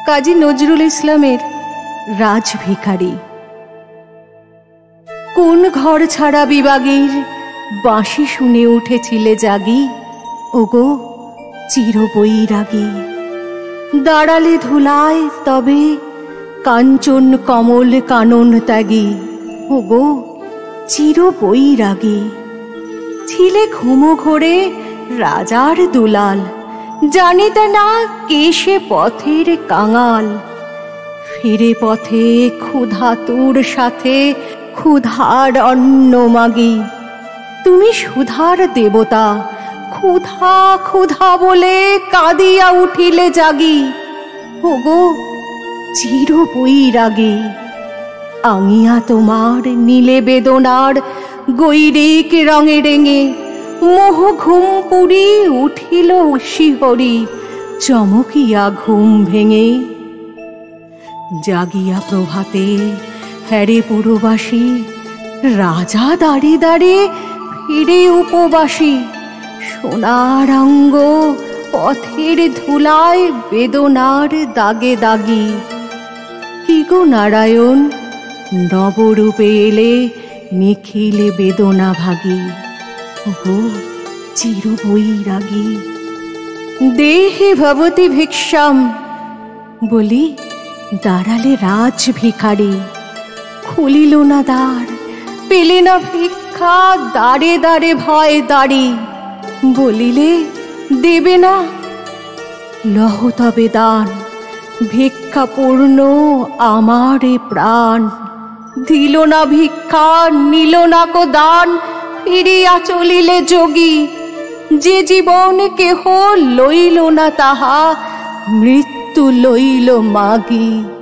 কাজী নজরুল ইসলামের রাজভিখারি। কোন ঘর ছাড়া বিভাগীর বাঁশি শুনে উঠেছিলে জাগি, ওগো চিরবৈরাগী। দাঁড়ালে ধুলায় তবে কাঞ্চন কমল কানন ত্যাগী, ওগো চিরবৈরাগী। ছিলে ঘুমো ঘোরে রাজার দুলাল, জানিতে না কে সে পথের কাঙাল। ফিরে পথে ক্ষুধাতুর সাথে ক্ষুধার অন্ন মাগি। তুমি সুধার দেবতা, ক্ষুধা ক্ষুধা বলে কাঁদিয়া উঠিলে জাগি, ওগো চিরবৈরাগী। আঙিয়া তোমার নীলে বেদনার গৈরিক রঙে রেঙে, মোহ ঘুম পুরি উঠিল শিহরি চমকিয়া ঘুম ভেঙে। জাগিয়া প্রভাতে হ্যারে পুরবাসী, রাজা দাঁড়ে দাঁড়ে ফিরে উপবাসী। সোনার অঙ্গ পথের ধুলায় বেদনার দাগে দাগি। কি গো নারায়ণ, নবরূপে এলে নিখিল বেদনা ভাগী, ওগো চিরবৈরাগী। দেহি ভবতি ভিক্ষাম বলি দাঁড়ালে রাজ ভিখারি। খুলিল না দ্বার, পেলে না ভিক্ষা, দাঁড়ে দাঁড়ে ভয় দাঁড়ি। বলিলে দেবে না, লহ তবে দান, ভিক্ষা পূর্ণ আমার প্রাণ। দিল না ভিক্ষা, নিল না কো দান, ফিরিয়া চলিলে যোগী। যে জীবন কেহ লইল না তাহা, মৃত্যু লইল মাগি।